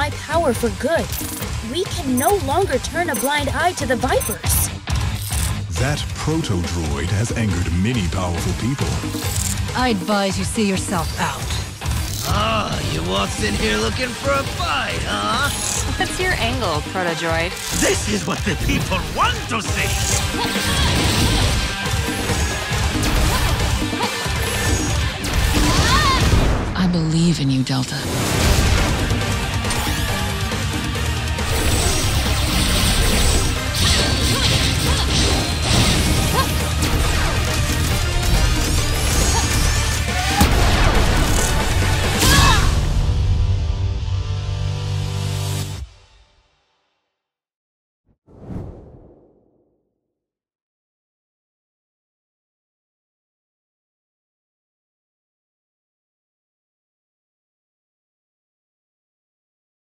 my power for good. We can no longer turn a blind eye to the Vypers. That Protodroid has angered many powerful people. I advise you see yourself out. Oh, you walked in here looking for a fight, huh? What's your angle, Protodroid? This is what the people want to see! I believe in you, Delta.